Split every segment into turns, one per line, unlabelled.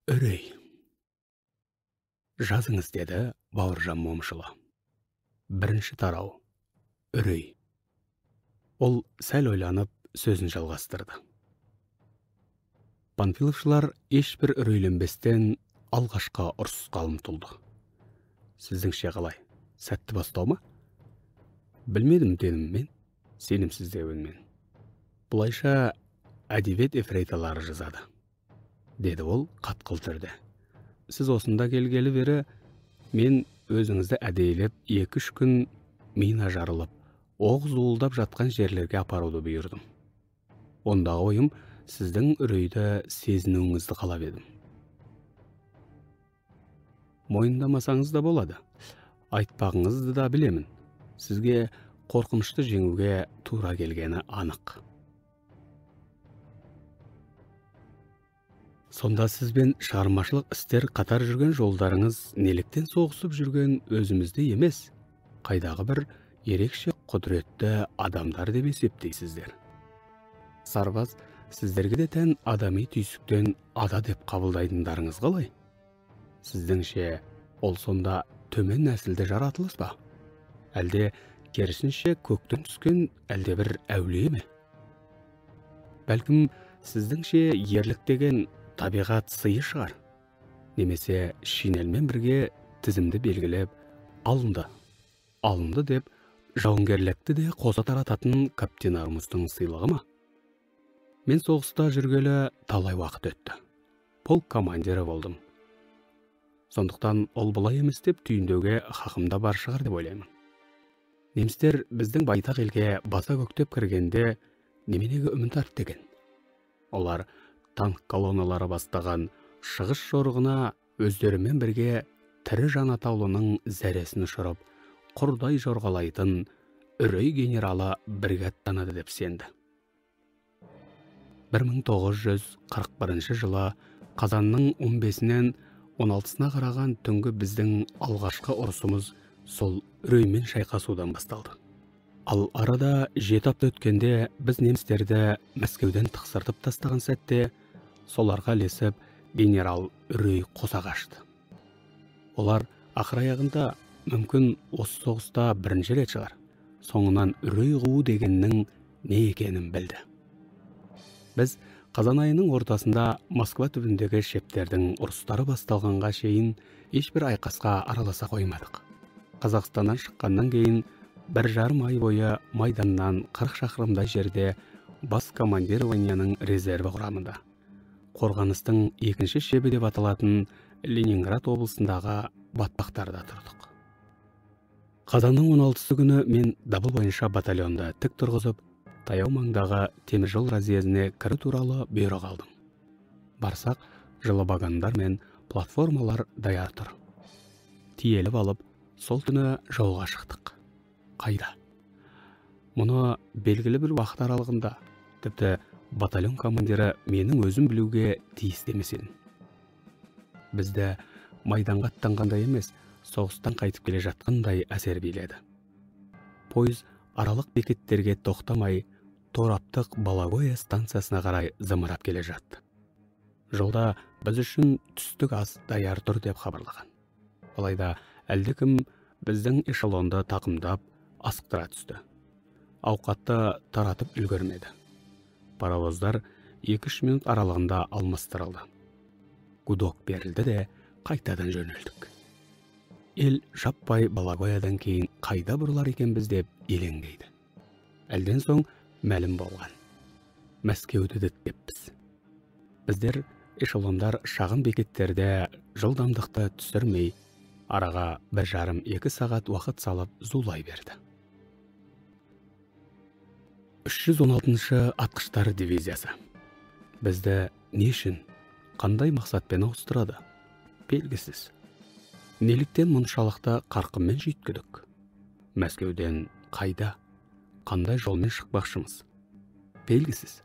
Үрей. Жазыңыз, деді Бауыржан Момышұлы. Бірінші тарау. Үрей. Ол сәл ойланып сөзін жалғастырды. Панфиловшылар ешбір үрейленбестен алғашқы ұрысқа ұмтылды. Сіздіңше қалай? Сәтті бастау ма? Білмедім, дедім мен, сенімсіздеу үнмен. Бұлайша әдебиет ефрейталары жазады, деді ол қатқыл түрде. Сіз осында келгелі бері мен өзіңізді әдейілеп 2-3 күн мина жарылып, оқ зуылдап жатқан жерлерге апаруды бұйырдым. Ондағы ойым сіздің үрейді сезінуіңізді қалап едім. Мойындамасаңыз да болады. Айтпағыңызды да білемін. Сізге қорқынышты жеңуге тура келгені анық. Сонда сізбен шығармашылық істер қатар жүрген жолдарыңыз неліктен соғысып жүрген өзімізді емес, қайдағы бір ерекше құдіретті адамдар деп есептейсіздер. Сарбаз сіздерге де тән адами түйсіктен ада деп қабылдайтындарыңыз қалай? Сіздіңше ол сонда төмен нәсілді жаратылыс па? Әлде керісінше көктен түскен әлде бір әулие ме? Бәлкім сіздіңше ерлік деген табиғат сыйы шығар. Немесе шинельмен бірге тізімді белгілеп, алынды деп жауынгерлікті де қоса тарататын капитанымыздың сыйлығы ма? Мен соғыста жүргелі талай уақыт өтті. Полк командирі болдым. Сондықтан ол бұлай емес деп түйіндеуге хақымда бар шығар деп ойлаймын. Немістер біздің байтақ елге баса көктеп кіргенде неменеге үміт артты екен? Олар танк колонналары бастаған шығыс жорығына өздерімен бірге тірі жан атаулының зәресін ұшырып, құрдай жорғалайтын үрей генералы бригадтанады деп сенді. 1941 жылы қазанның 15-нен 16-сына қараған түнгі біздің алғашқы ұрысымыз сол үреймен шайқасудан басталды. Ал арада 7 апта өткенде біз немістерді Мәскеуден тықсыртып тастаған сәтте соларға ілесіп генерал үрей қоса қашты. Олар ақыр аяғында мүмкін осы соғыста бірінші рет шығар, соңынан үрей қуу дегеннің не екенін білді. Біз қазан айының ортасында Москва түбіндегі шептердің ұрыстары басталғанға шейін ешбір айқасқа араласа қоймадық. Қазақстаннан шыққаннан кейін 1,5 ай бойы Майданнан 40 шақырымдай жерде бас командированияның резерві құрамында, қорғаныстың екінші шебі деп аталатын Ленинград облысындағы батпақтарда тұрдық. Қазанның 16-сы күні мен дабыл бойынша батальонда тік тұрғызып, таяу маңдағы теміржол разъезіне кіру туралы бұйрық алдым. Барсақ, жылы вагондар мен платформалар даяр тұр. Тиеліп алып, сол түні жолға шықтық. Қайда? Мұны белгілі бір уақыт аралығында, тіпті батальон командирі менің өзім білуге тиіс демесін. Бізді майданға аттанғандай емес, соғыстан қайтып келе жатқандай әсер биледі. Пойыз аралық бекеттерге тоқтамай, Тораптық Балагоя станциясына қарай зымырап келе жатты. Жолда біз үшін түстік ас даяр тұр деп хабарлаған. Алайда әлдекім біздің эшелонды тақымдап асықтыра түсті. Ауқатты таратып үлгермеді. Паровоздар 2-3 минут аралығында алмастырылды. Гудок берілді де қайтадан жөнелдік. Ел жаппай Балагоядан кейін қайда бұрылар екенбіз деп елеңдейді. Әлден соң мәлім болған. Мәскеуді діттеппіз. Біздер эшелондар шағын бекеттерде жылдамдықты түсірмей, араға 1,5-2 сағат уақыт салып зулай берді. 316-шы атқыштар дивизиясы. Бізді не үшін, қандай мақсатпен ауыстырады? Белгісіз. Неліктен мұншалықты қарқынмен жүйткідік? Мәскеуден қайда, қандай жолмен шықпақшымыз? Белгісіз.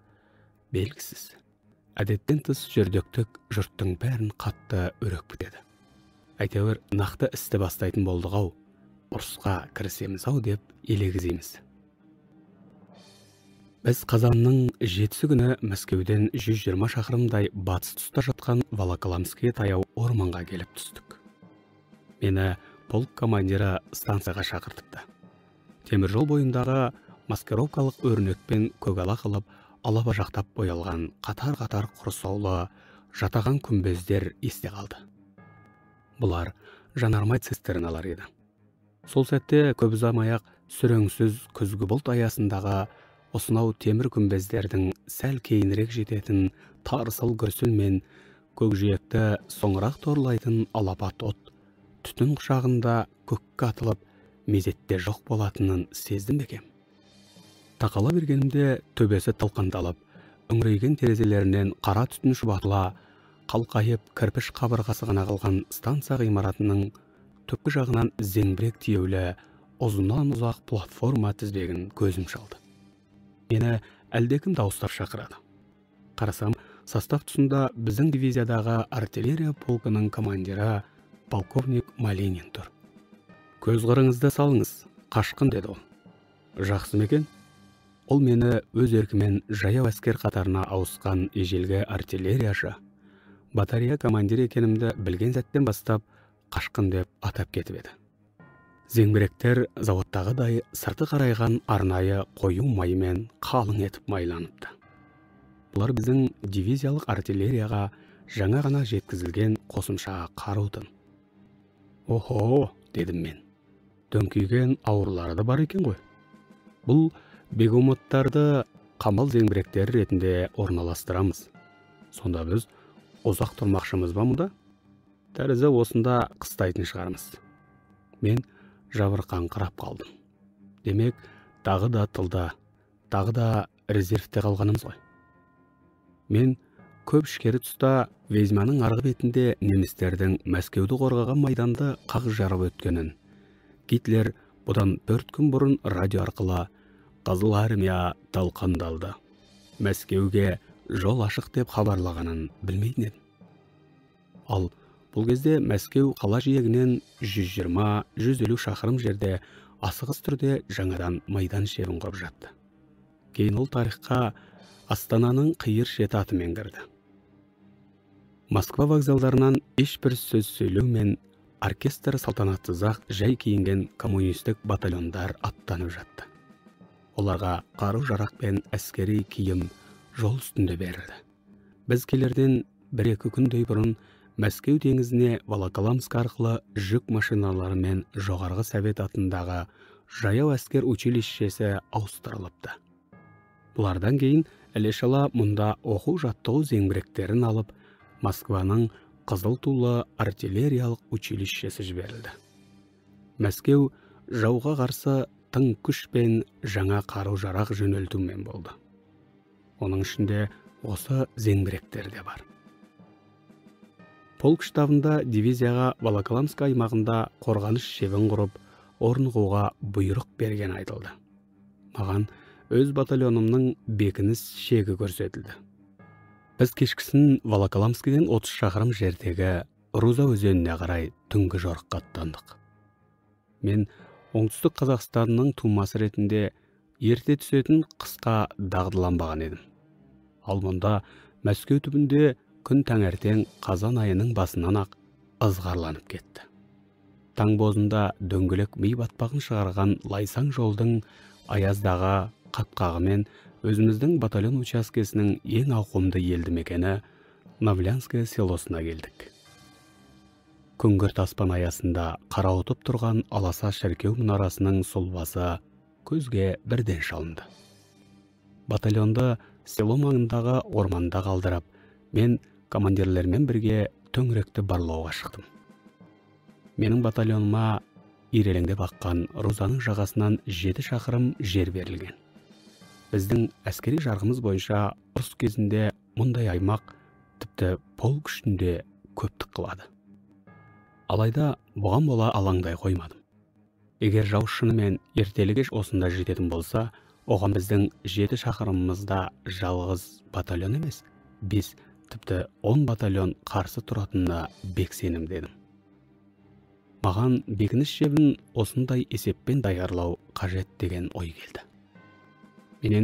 Әдеттен тыс жүрдіктік жұрттың бәрін қатты өрек бітеді. Әйтеуір нақты істі бастайтын болдық ау, ұрысқа кірісеміз ау деп елегіземіз. Біз қазанның 7 күні Мәскеуден 120 шақырымдай батыс тұста жатқан Волоколамскіге таяу орманға келіп түстік. Мені полк командирі станцияға шақыртыпты. Темір жол бойындағы маскировкалық өрнекпен көгала қылып, алаба жақтап боялған қатар-қатар құрсаулы жатаған күмбездер есте қалды. Бұлар жанармай цистерналар еді. Сол сәтте көп ұзамай-ақ сүреңсіз күзгі бұлт аясындағы осынау темір күмбездердің сәл кейінірек жететін тарсыл гүрсіл мен көкжиекті соңырақ торлайтын алапат от түтін құшағында көкке атылып мезетте жоқ болатынын сездім бекем. Тақала бергенімде төбесі талқандалып, үңірейген терезелерінен қара түтін шұбатыла, қалқайып кірпіш қабырғасы ғана қалған станция ғимаратының түпкі жағынан зеңбірек тиеулі ұзыннан ұзақ платформа тізбегін көзім шалды. Мені әлдекім дауыстап шақырады. Қарасам, состав тұсында біздің дивизиядағы артиллерия полкының командирі полковник Малинин тұр. Көз қырыңызды салыңыз, қашқын, деді ол. Жақсы мекен? Ол мені өз еркімен жаяу әскер қатарына ауысқан ежелгі артиллерияшы, батарея командир екенімді білген сәттен бастап қашқын деп атап кетіп еді. Зеңбіректер заводтағыдай сырты қарайған арнайы қою майымен қалың етіп майланыпты. Бұлар біздің дивизиялық артиллерияға жаңа ғана жеткізілген қосымша қарудың. Охо, дедім мен. Дөңкейген ауырлары да бар екен ғой. Бұл бегемоттарды қамал зеңбіректер ретінде орналастырамыз. Сонда біз ұзақ тұрмақшымыз ба мұнда? Тәрізі осында қыстайтын шығармыз. Мен жабырқаңқырап қалдым. Демек, тағы да тылда, тағы да резервте қалғанымыз ғой. Мен көп ішкері тұста Везьманың арғы бетінде немістердің Мәскеуді қорғаған майданды қақ жарып өткенін, Гитлер бұдан 4 күн бұрын радио арқылы «Қызыл армия талқандалды, Мәскеуге жол ашық» деп хабарлағанын білмейтін едім. Ал бұл кезде Мәскеу қала жиегінен 120-150 шақырым жерде асығыс түрде жаңадан майдан шебін құрып жатты. Кейін ол тарихқа Астананың қиыр шеті атымен кірді. Москва вокзалдарынан ешбір сөз сөйлеу мен оркестр салтанатсыз-ақ жай киінген коммунистік батальондар аттанып жатты. Оларға қару-жарақ пен әскери киім жол үстінде берілді. Біз келерден 1-2 күндей бұрын Мәскеу теңізіне Волоколамск арқылы жүк машиналары мен жоғарғы совет атындағы жаяу әскер училищесі ауыстырылыпты. Бұлардан кейін іле-шала мұнда оқу-жаттығу зеңбіректерін алып, Москваның Қызыл тулы артиллериялық училищесі жіберілді. Мәскеу жауға қарсы тың күш пен жаңа қару-жарақ жөнелтумен болды. Оның ішінде осы зеңбіректер де бар. Полк штабында дивизияға Волоколамск аймағында қорғаныс шебін құрып, орнығуға бұйрық берген айтылды. Маған өз батальонымның бекініс шегі көрсетілді. Біз кешкісін Волоколамскіден 30 шақырым жердегі Руза өзеніне қарай түнгі жорыққа аттандық. Мен оңтүстік Қазақстанның тумасы ретінде ерте түсетін қысқа дағдыланбаған едім. Ал мұнда Мәскеу түбінде күн таңертең қазан айының басынан ақ ызғарланып кетті. Таң бозында дөңгелек ми батпағын шығарған лайсаң жолдың аяздағы қатқағымен өзіміздің батальон учаскесінің ең ауқымды елді мекені Новлянское селосына келдік. Күңгірт аспан аясында қарауытып тұрған аласа шіркеу мұнарасының сұлбасы көзге бірден шалынды. Батальонды село маңындағы орманда қалдырып, мен командирлермен бірге төңіректі барлауға шықтым. Менің батальоныма ирелеңдеп аққан Рузаның жағасынан 7 шақырым жер берілген. Біздің әскери жарғымыз бойынша ұрыс кезінде мұндай аймақ тіпті полк күшінде көптік қылады. Алайда бұған бола алаңдай қоймадым. Егер жау шынымен ертелі-кеш осында жететін болса, оған біздің 7 шақырымымызда жалғыз батальон емес, 5, тіпті 10 батальон қарсы тұратынына бек сенімдедім. Маған бекініс шебін осындай есеппен даярлау қажет деген ой келді. Менен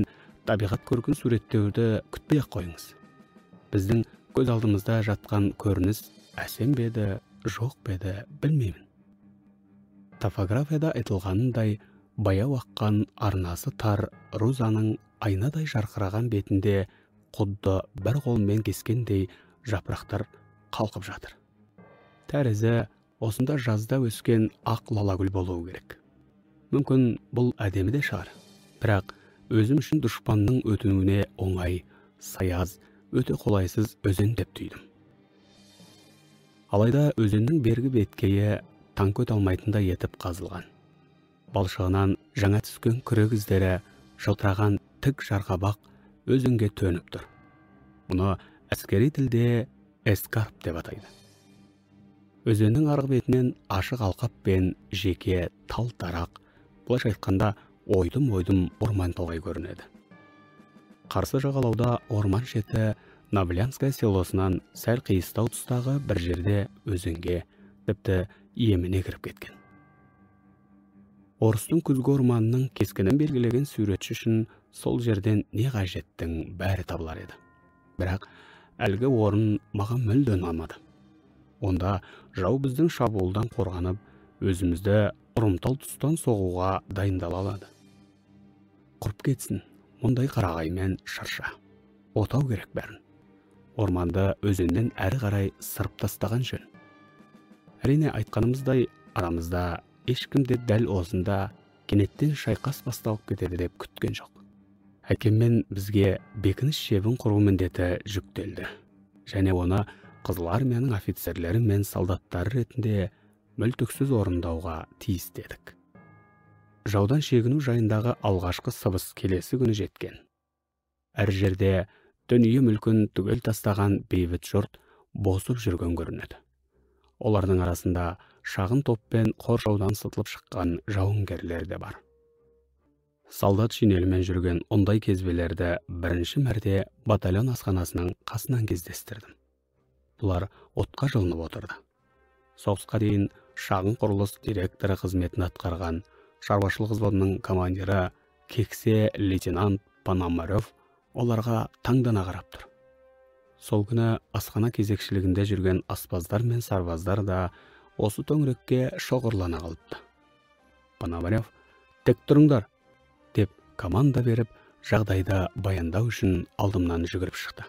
табиғат көркін суреттеуді күтпей ақ қойыңыз. Біздің көз алдымызда жатқан көрініс әсем бе еді, жоқ па еді, білмеймін. Топографияда айтылғанындай, баяу аққан арнасы тар Рузаның айнадай жарқыраған бетінде құдды бір қолмен кескендей жапырақтар қалқып жатыр. Тәрізі осында жазда өскен ақ лалагүл болуы керек. Мүмкін бұл әдемі де шығар, бірақ өзім үшін дұшпанның өтуіне оңай, саяз, өте қолайсыз өзен деп түйдім. Алайда өзеннің бергі беткейі танк өте алмайтындай етіп қазылған. Балшығынан жаңа түскен күрек іздері жылтыраған тік жарқабақ өзенге төніп тұр. Мұны әскери тілде эскарп деп атайды. Өзеннің арғы бетінен ашық алқап пен жеке тал-тарақ, былайша айтқанда ойдым-ойдым орман талғай көрінеді. Қарсы жағалауда орман шеті Навлянская селосынан сәл қиыстау тұстағы бір жерде өзенге тіпті иеміне кіріп кеткен. Орыстың күзгі орманының кескінін белгілеген суретші үшін сол жерден не қажеттің бәрі табылар еді. Бірақ әлгі орын маған мүлде ұнамады. Онда жау біздің шабуылдан қорғанып, өзімізді ұрымтал тұстан соғуға дайындала алады. Құрып кетсін, мұндай қарағай мен шырша. Отау керек бәрін. Орманды өзеннен әрі қарай сырып тастаған жөн. Әрине айтқанымыздай, арамызда ешкімде дәл осында кенеттен шайқас басталып кетеді деп күткен жоқ. Әкеммен бізге бекініс шебін құру міндеті жүктелді. Және оны Қызыл армияның офицерлері мен солдаттары ретінде мүлтіксіз орындауға тиіс дедік. Жаудан шегіну жайындағы алғашқы сыбыс келесі күні жеткен. Әр жерде дүние мүлкін түгел тастаған бейбіт жұрт босып жүрген көрінеді. Олардың арасында шағын топпен қоршаудан сытылып шыққан жауынгерлер де бар. Солдат шинелімен жүрген ондай кезбелерді бірінші мәрте батальон асханасының қасынан кездестірдім. Бұлар отқа жылынып отырды. Соғысқа дейін шағын құрылыс директоры қызметін атқарған шаруашылық взводының командирі кексе лейтенант Пономарев оларға таңдана қарап тұр. Сол күні асхана кезекшілігінде жүрген аспаздар мен сарбаздар да осы төңірекке шоғырлана қалыпты. Пономарев «Тек тұрыңдар!» деп команда беріп, жағдайды баяндау үшін алдымнан жүгіріп шықты.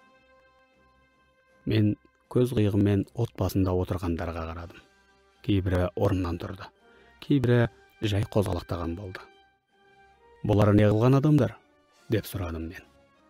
Мен көз қиығымен от басында отырғандарға қарадым. Кейбірі орнынан тұрды, кейбірі жай қозғалақтаған болды. «Бұлар не қылған адамдар?» деп сұрадым мен.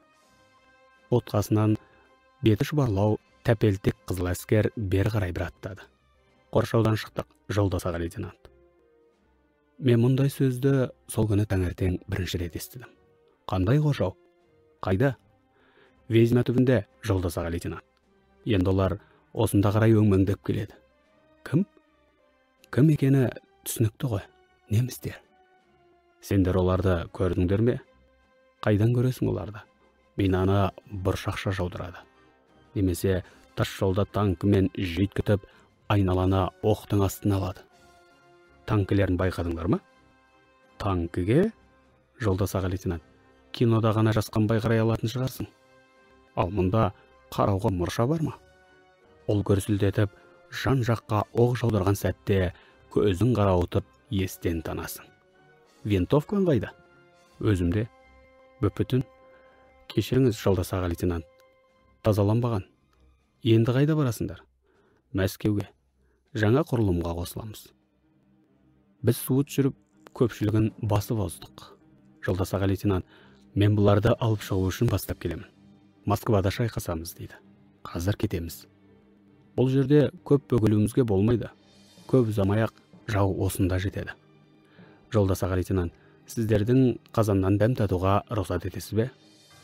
От қасынан беті шұбарлау тәпелтек қызыл әскер бері қарай бір аттады. «Қоршаудан шықтық, жолдас аға лейтенант». Мен мұндай сөзді сол күні таңертең бірінші рет естідім. «Қандай қоршау? Қайда?» «Везьма түбінде, жолдас аға лейтенант. Енді олар осында қарай өңмеңдеп келеді». «Кім?» «Кім екені түсінікті ғой, немістер». «Сендер оларды көрдіңдер ме?» «Қайдан көресің оларды? Минаны бұршақша жаудырады. Немесе тас жолда танкімен жүйткітіп, айналаны оқтың астына алады». «Танкілерін байқадыңдар ма?» «Танкіге?» «Жолдас аға лейтенант, кинода ғана жасқанбай қарай алатын шығарсың. Ал мұнда қарауға мұрша бар ма?» Ол көрсілдетіп, жан жаққа оқ жаудырған сәтте көзін қарауытып естен танасың. «Винтовкаң қайда?» «Өзімде». «Бүп-бүтін?» «Кешіріңіз, жолдас аға лейтенант, тазаланбаған. Енді қайда барасыңдар?» «Мәскеуге. Жаңа құрылымға қосыламыз». Біз суыт жүріп, көпшілігін басып оздық. «Жолдас аға лейтенант, мен бұларды алып шығу үшін бастап келемін. Москвада шайқасамыз» дейді. «Қазір кетеміз. Бұл жерде көп бөгелуімізге болмайды. Көп ұзамай-ақ жау осында жетеді. Жолдас аға лейтенант, сіздердің қазаннан дәм татуға рұқсат етесіз бе?»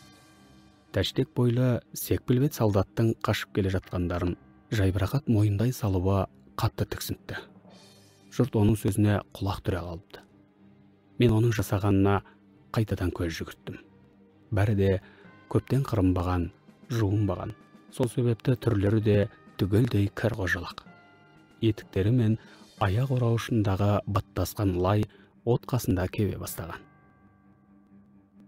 Тәштек бойлы секпіл-бет солдаттың қашып келе жатқандарын жайбарақат мойындай салуы қатты тіксінтті. Жұрт оның сөзіне құлақ түре қалыпты. Мен оның жасағанына қайтадан көз жүгірттім. Бәрі де көптен қырынбаған, жуынбаған. Сол себепті түрлері де түгелдей кір-қожалақ. Етіктері мен аяқ орауышындағы баттасқан лай от қасында кебе бастаған.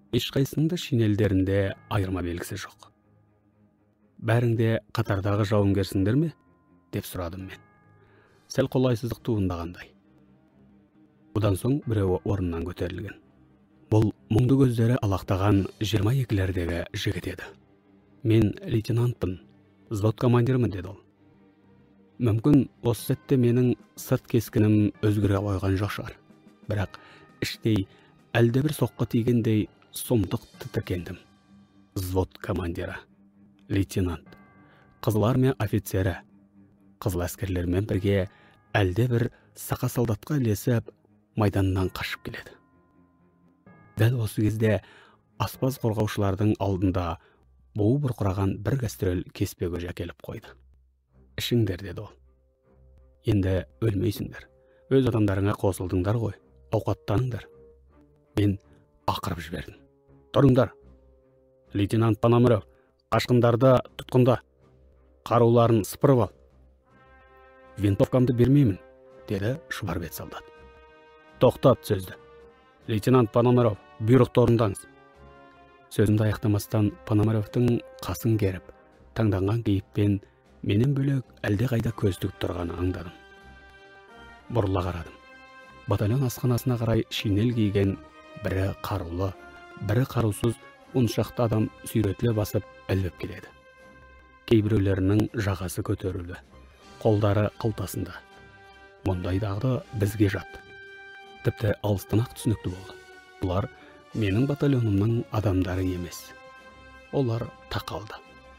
Ешқайсының да шинелдерінде айырма белгісі жоқ. Бәріңде қатардағы жауынгерсіңдер ме? Деп сұрадым мен. Сәл қолайсыздық туындағандай. Бұдан соң біреуі орнынан көтерілген. Бұл мұңды көздері алақтаған 22-лердегі жігіт еді. Мен лейтенантпын, взвод командирімін, деді ол. Мүмкін осы сәтте менің сырт кескінім өзгере қойған жоқ шығар. Бірақ іштей әлде бір соққы тигендей сұмдық тітіркендім. Взвод командирі, лейтенант, қызыл армия офицері, қызыл әскерлермен бірге әлде бір сақа солдатқа ілесіп майданнан қашып келеді. Дәл осы кезде аспаз қорғаушылардың алдында буы бұрқыраған бір гастроль кеспе көже әкеліп қойды. Ішіңдер, деді ол. Енді өлмейсіңдер. Өз адамдарыңа қосылдыңдар ғой, ауқаттаныңдар. Мен ақырып жібердім. Тұрыңдар. Лейтенант Пономарев, қашқындарды тұтқында. Қаруларын сыпырып ал. Винтовкамды бермеймін, деді шұбар бет солдат. Тоқтат сөзді. Лейтенант Пономарев, бұйрықты орындаңыз. Сөзімді аяқтамастан Пономаревтың қасын керіп, таңданған кейіппен менен бөлек әлде қайда көз тігіп тұрғаны аңдадым. Бұрыла қарадым. Батальон асханасына қарай шинель киген, бірі қарулы, бірі қарусыз 10 шақты адам сүйретіле басып ілбіп келеді. Кейбіреулерінің жағасы көтерілді, қолдары қалтасында. Мұндай дағды бізге жат. Тіпті алыстан-ақ түсінікті болды. Бұлар менің батальонымның адамдары емес. Олар тақалды.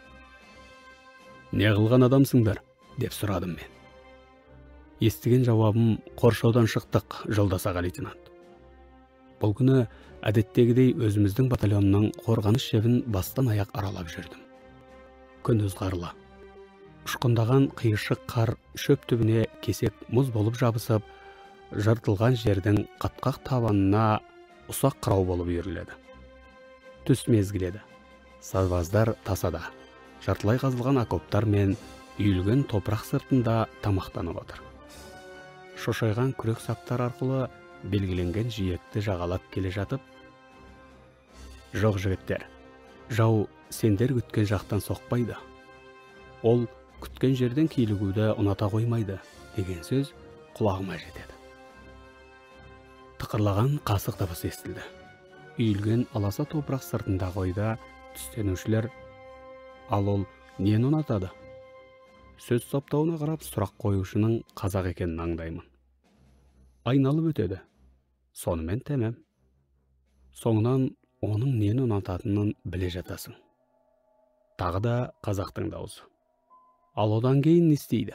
Не қылған адамсыңдар? Деп сұрадым мен. Естіген жауабым, қоршаудан шықтық, жолдас аға лейтенант. Бұл күні әдеттегідей өзіміздің батальонның қорғаныс шебін бастан аяқ аралап жүрдім. Күн ызғарлы. Ұшқындаған қиыршық қар шөп түбіне кесек мұз болып жабысып, жыртылған жердің қатқақ табанына ұсақ қырау болып үйіріледі. Түс мезгіледі. Сарбаздар тасада, жартылай қазылған окоптар мен үйілген топырақ сыртында тамақтанып отыр. Шошайған күрек саптар арқылы белгіленген жиекті жағалап келе жатып, жоқ жігіттер, жау сендер күткен жақтан соқпайды. Ол күткен жерден килігуді ұната қоймайды, деген сөз құлағыма жетеді. Тықырлаған қасық дыбысы естілді. Үйілген аласа топырақ сыртында қойда түстенушілер, ал ол нені ұнатады? Сөз саптауына қарап сұрақ қоюшының қазақ екенін аңдаймын. Айналып өтеді. Сонымен тәмам. Соңынан оның нені ұнататынын біле жатасың. Тағы да қазақтың дауысы. Ал одан кейін не істейді?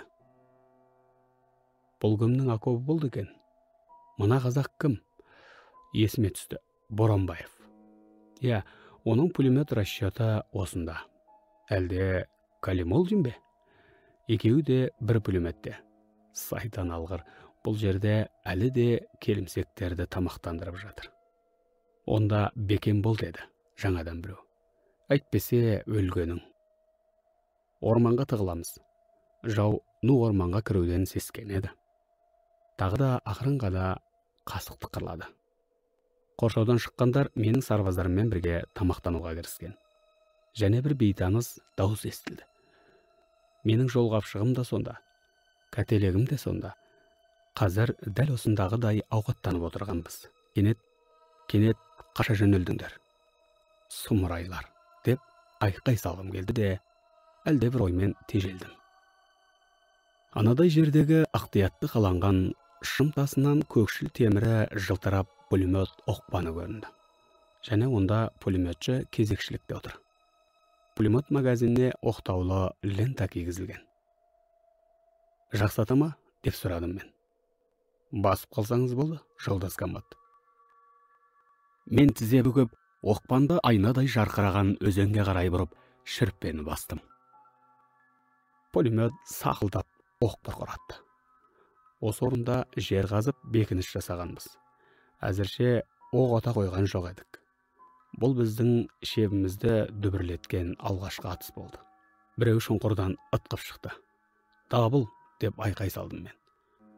Бұл кімнің окопы болды екен? Мына қазақ кім? Есіме түсті. Боранбаев. Я, оның пулемет расчеты осында. Әлде Калимолдин бе? Екеуі де бір пулеметте. Сайтан алғыр. Бұл жерде әлі де келімсектерді тамақтандырып жатыр. Онда бекем бол, деді жаңадан біреу. Әйтпесе өлгенің. Орманға тығыламыз. Жау ну орманға кіруден сескенеді. Тағы да ақырынғада қасық тықырлады. Қоршаудан шыққандар менің сарбаздарыммен бірге тамақтануға кіріскен. Және бір бейтаныс дауыс естілді. Менің жолғапшығым да сонда, қателігім де сонда. Қазір дәл осындағыдай ауқаттанып отырғанбыз. Кенет қаша жөнелдіңдер. Сұмырайлар, деп айқай салғым келді де, әлде бір оймен тежелдім. Анадай жердегі ақтиятты қаланған шым тасынан көкшіл темірі жылтырап пулемет оқпаны көрінді. Және онда пулеметші кезекшілікте отыр. Пулемет магазиніне оқтаулы лента кигізілген. Жақсата ма? Деп сұрадым мен. Басып қалсаңыз болды, жолдас комбат. Мен тізе бүгіп, оқпанды айнадай жарқыраған өзенге қарай бұрып, шірпені бастым. Пулемет сақылдап оқ бұрқыратты. Осы орында жер қазып бекініс жасағанбыз. Әзірше оқ ата қойған жоқ едік. Бұл біздің шебімізді дүбірлеткен алғашқы атыс болды. Біреу шұңқырдан ытқып шықты. Дабыл, деп айқай салдым мен.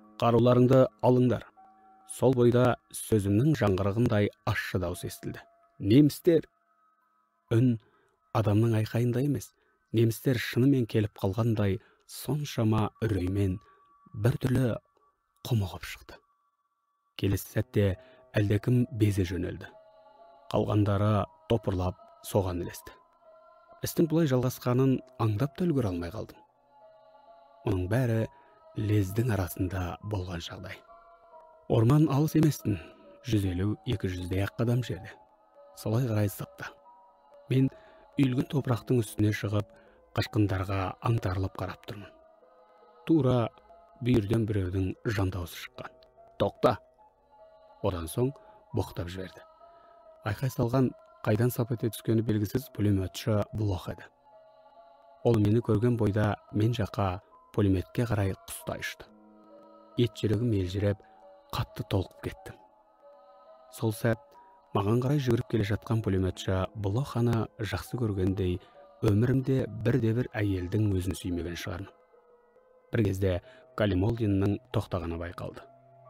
Қаруларыңды алыңдар. Сол бойда сөзімнің жаңғырығындай ащы дауыс естілді. Немістер! Үн адамның айқайында емес, немістер шынымен келіп қалғандай соншама үреймен біртүрлі құмығып шықты. Келесі сәтте әлдекім безе жөнелді. Қалғандары топырлап соған ілесті. Істің бұлай жалғасқанын аңдап та үлгере алмай қалдым. Оның бәрі лездің арасында болған жағдай. Орман алыс еместін, 150-200 ақ қадам жерде. Солай қарай зытты. Мен үйілген топырақтың үстіне шығып, қашқындарға аңтарылып қарап тұрмын. Тура бүйірден біреудің жан дауысы шыққан. Тоқта! Одан соң боқтап жіберді. Айқай салған, қайдан сап ете түскені белгісіз пулеметші Блох еді. Ол мені көрген бойда мен жаққа пулеметке қарай құстай ұшты. Ет жүрегім елжіреп, қатты толқып кеттім. Сол сәт маған қарай жүгіріп келе жатқан пулеметші Блох аны жақсы көргендей, өмірімде бірде-бір әйелдің өзін сүймеген шығармын. Бір кезде Калимолдиннің тоқтағаны байқалды.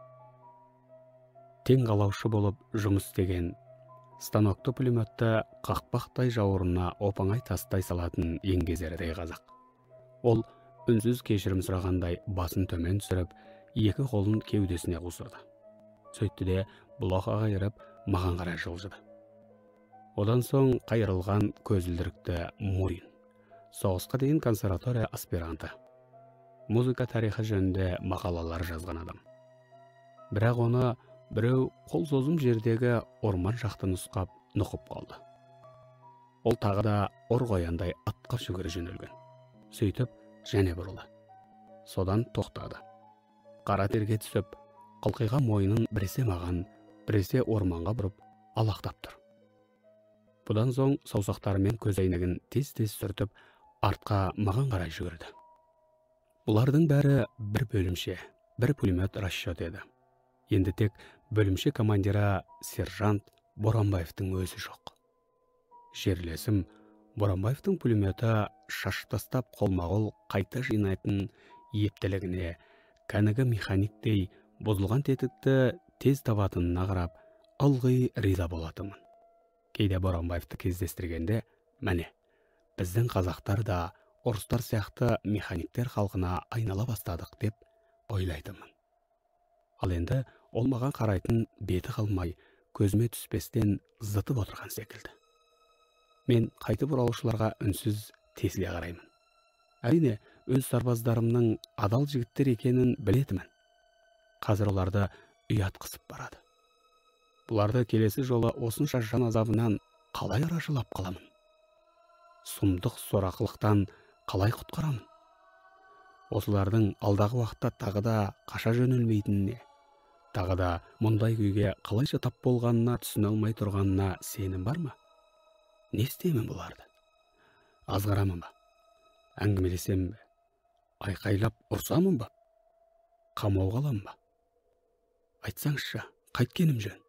Тең қалаушы болып жұмыс істеген, станокты пулеметті қақпақтай жауырына опаңай тастай салатын еңгезердей қазақ. Ол үнсіз кешірім сұрағандай басын төмен түсіріп, екі қолын кеудесіне қусырды. Сөйтті де Блохқа қайырып, маған қарай жылжыды. Одан соң қайырылған көзілдірікті Мурин, соғысқа дейін консерватория аспиранты, музыка тарихы жөнінде мақалалар жазған адам. Бірақ оны біреу қол созым жердегі орман жақты нұсқап нұқып қалды. Ол тағы да ор қояндай атқа жүгіре жөнелген. Сөйтіп және бұрылды. Содан тоқтады. Қара терге түсіп, қылқиған мойнын біресе маған, біресе орманға бұрып алақтап тұр. Бұдан соң саусақтарымен көз әйнегін тез-тез сүртіп, артқа маған қарай жүгірді. Бұлардың бәрі бір бөлімше, бір пулемет расчет еді. Енді тек бөлімше командира сержант Боранбаевтың өзі жоқ. Жерлесім Боранбаевтың пулеметі шаш тастап қолма-қол қайта жинайтын ептілігіне, кәнігі механиктей бұзылған тетікті тез табатынына қарап, ылғи риза болатынмын. Кейде Боранбаевты кездестіргенде, мәне, біздің қазақтар да орыстар сияқты механиктер халқына айнала бастадық деп ойлайтынмын. Ал енді ол маған қарайтын беті қалмай, көзіме түспестен зытып отырған секілді. Мен қайтып оралушыларға үнсіз тесіле қараймын. Әрине, өз сарбаздарымның адал жігіттер екенін білетімін. Қазір оларды ұят қысып барады. Бұларды келесі жолы осынша жан азабынан қалай арашылап қаламын? Сұмдық сорақылықтан қалай құтқарамын? Осылардың алдағы уақытта тағы да қаша жөнелмейтініне, тағы да мұндай күйге қалайша тап болғанына түсіне алмай тұрғанына сенім бар ма? Не істеймін бұларды? Азғарамын ба? Әңгімелесем бе? Айқайлап ұрсамын ба? Қамауға аламын ба? Айтсаңызшы, қайткенім жөн?